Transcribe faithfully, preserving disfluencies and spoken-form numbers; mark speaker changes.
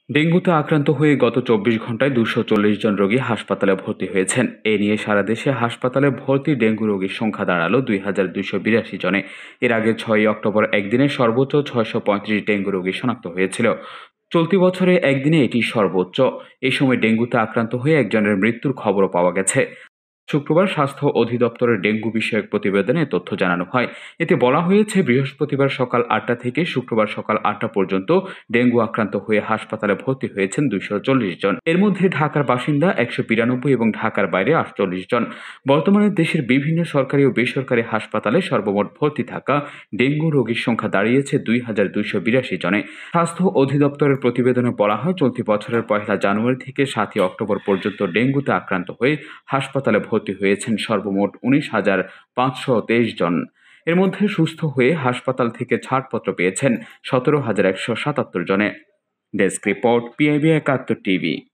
Speaker 1: ডেঙ্গুতে আক্রান্ত হয়ে গত চব্বিশ ঘন্টায় দুশো চল্লিশ জন রোগী হাসপাতালে ভর্তি হয়েছেন। এ নিয়ে সারা দেশে হাসপাতালে ভর্তি ডেঙ্গু রোগীর সংখ্যা দাঁড়ালো দুই হাজার দুইশো বিরাশি জনে। এর আগে ছয়ই অক্টোবর একদিনে সর্বোচ্চ ছয়শো পঁয়ত্রিশ ডেঙ্গু রোগী শনাক্ত হয়েছিল। চলতি বছরে একদিনে এটি সর্বোচ্চ। এই সময় ডেঙ্গুতে আক্রান্ত হয়ে একজনের মৃত্যুর খবরও পাওয়া গেছে। শুক্রবার স্বাস্থ্য অধিদপ্তরের ডেঙ্গু বিষয়ক প্রতিবেদনে তথ্য জানানো হয়। এতে বলা হয়েছে, বৃহস্পতিবার সকাল আটটা থেকে শুক্রবার সকাল আটটা পর্যন্ত ডেঙ্গু আক্রান্ত হয়ে হাসপাতালে ভর্তি হয়েছেন দুইশো চল্লিশ জন। এর মধ্যে ঢাকার বাসিন্দা একশো বিরানব্বই এবং ঢাকার বাইরে আটচল্লিশ জন। বর্তমানে দেশের বিভিন্ন সরকারি ও বেসরকারি হাসপাতালে সর্বমোট ভর্তি থাকা ডেঙ্গু রোগীর সংখ্যা দাঁড়িয়েছে দুই হাজার দুইশো বিরাশি জনে। স্বাস্থ্য অধিদপ্তরের প্রতিবেদনে বলা হয়, চলতি বছরের পয়লা জানুয়ারি থেকে সাতই অক্টোবর পর্যন্ত ডেঙ্গুতে আক্রান্ত হয়ে হাসপাতালে ভর্তি হয়েছেন সর্বমোট উনিশ হাজার পাঁচশো তেইশ জন। এর মধ্যে সুস্থ হয়ে হাসপাতাল থেকে ছাড়পত্র পেয়েছেন সতেরো হাজার একশো সাতাত্তর জনে। ডেস্ক রিপোর্ট, পিআইবি একাত্তর টিভি।